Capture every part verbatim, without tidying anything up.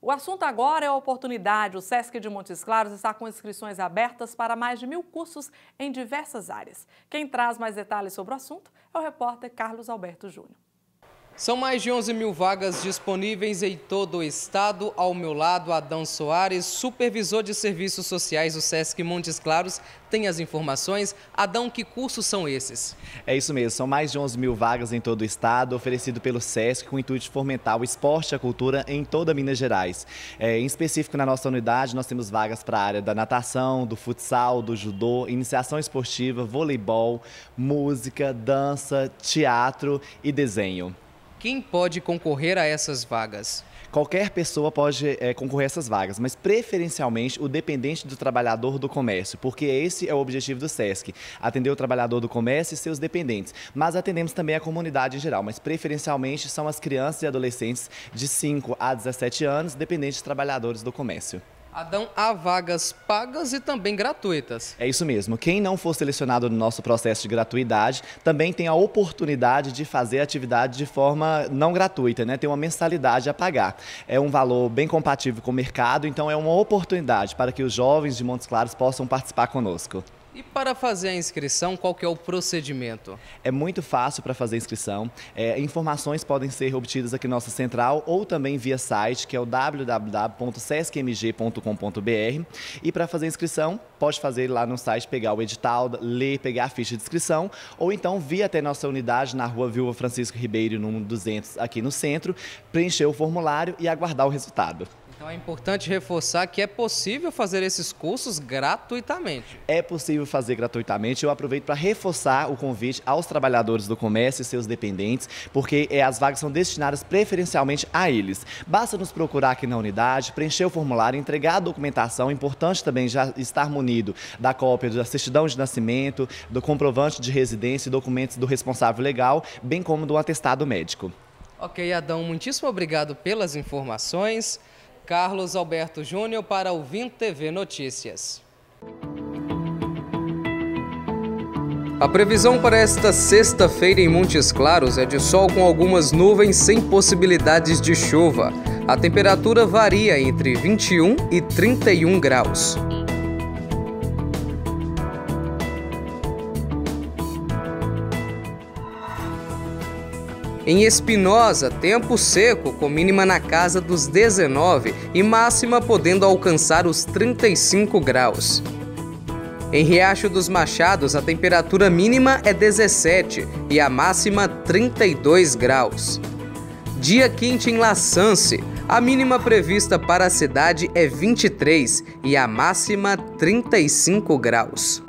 O assunto agora é a oportunidade. O Sesc de Montes Claros está com inscrições abertas para mais de mil cursos em diversas áreas. Quem traz mais detalhes sobre o assunto é o repórter Carlos Alberto Júnior. São mais de onze mil vagas disponíveis em todo o estado. Ao meu lado, Adão Soares, supervisor de serviços sociais do Sesc Montes Claros, tem as informações. Adão, que cursos são esses? É isso mesmo, são mais de onze mil vagas em todo o estado, oferecido pelo Sesc com o intuito de fomentar o esporte e a cultura em toda Minas Gerais. É, em específico, na nossa unidade, nós temos vagas para a área da natação, do futsal, do judô, iniciação esportiva, voleibol, música, dança, teatro e desenho. Quem pode concorrer a essas vagas? Qualquer pessoa pode é, concorrer a essas vagas, mas preferencialmente o dependente do trabalhador do comércio, porque esse é o objetivo do Sesc, atender o trabalhador do comércio e seus dependentes. Mas atendemos também a comunidade em geral, mas preferencialmente são as crianças e adolescentes de cinco a dezessete anos, dependentes de trabalhadores do comércio. Adão, há vagas pagas e também gratuitas. É isso mesmo. Quem não for selecionado no nosso processo de gratuidade também tem a oportunidade de fazer a atividade de forma não gratuita, né? Tem uma mensalidade a pagar. É um valor bem compatível com o mercado, então é uma oportunidade para que os jovens de Montes Claros possam participar conosco. E para fazer a inscrição, qual que é o procedimento? É muito fácil para fazer a inscrição. É, informações podem ser obtidas aqui na nossa central ou também via site, que é o w w w ponto sesc m g ponto com ponto b r. E para fazer a inscrição, pode fazer lá no site, pegar o edital, ler, pegar a ficha de inscrição, ou então vir até nossa unidade na rua Viúva Francisco Ribeiro, número duzentos, aqui no centro, preencher o formulário e aguardar o resultado. Então é importante reforçar que é possível fazer esses cursos gratuitamente. É possível fazer gratuitamente. Eu aproveito para reforçar o convite aos trabalhadores do comércio e seus dependentes, porque é, as vagas são destinadas preferencialmente a eles. Basta nos procurar aqui na unidade, preencher o formulário, entregar a documentação. Importante também já estar munido da cópia da certidão de nascimento, do comprovante de residência e documentos do responsável legal, bem como do atestado médico. Ok, Adão, muitíssimo obrigado pelas informações. Carlos Alberto Júnior para o Vim T V Notícias. A previsão para esta sexta-feira em Montes Claros é de sol com algumas nuvens sem possibilidades de chuva. A temperatura varia entre vinte e um e trinta e um graus. Em Espinosa, tempo seco, com mínima na casa dos dezenove e máxima podendo alcançar os trinta e cinco graus. Em Riacho dos Machados, a temperatura mínima é dezessete e a máxima trinta e dois graus. Dia quente em La Sance, a mínima prevista para a cidade é vinte e três e a máxima trinta e cinco graus.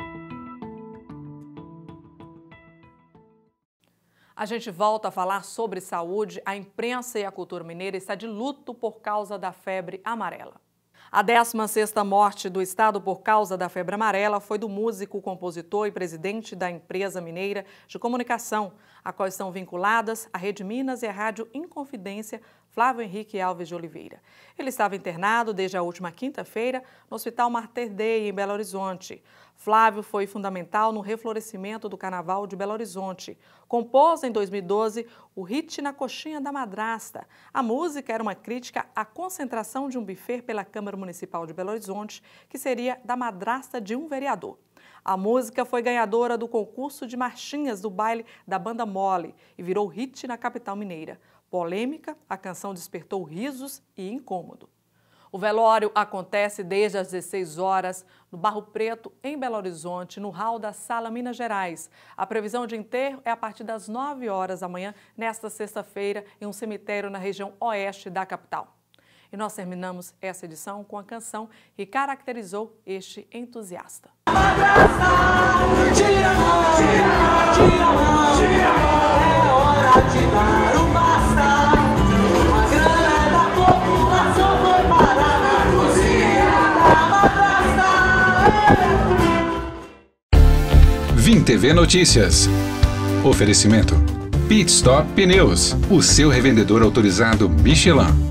A gente volta a falar sobre saúde. A imprensa e a cultura mineira está de luto por causa da febre amarela. A décima sexta morte do estado por causa da febre amarela foi do músico, compositor e presidente da empresa mineira de comunicação, a qual estão vinculadas a Rede Minas e a Rádio Inconfidência, Flávio Henrique Alves de Oliveira. Ele estava internado desde a última quinta-feira no Hospital Mater Dei, em Belo Horizonte. Flávio foi fundamental no reflorescimento do Carnaval de Belo Horizonte. Compôs em dois mil e doze o hit Na Coxinha da Madrasta. A música era uma crítica à concentração de um buffet pela Câmara Municipal de Belo Horizonte, que seria da madrasta de um vereador. A música foi ganhadora do concurso de marchinhas do baile da Banda Mole e virou hit na capital mineira. Polêmica, a canção despertou risos e incômodo. O velório acontece desde as dezesseis horas no Barro Preto, em Belo Horizonte, no hall da Sala Minas Gerais. A previsão de enterro é a partir das nove horas da manhã, nesta sexta-feira, em um cemitério na região oeste da capital. E nós terminamos essa edição com a canção que caracterizou este entusiasta. Vim T V Notícias. Oferecimento Pit Stop Pneus, o seu revendedor autorizado Michelin.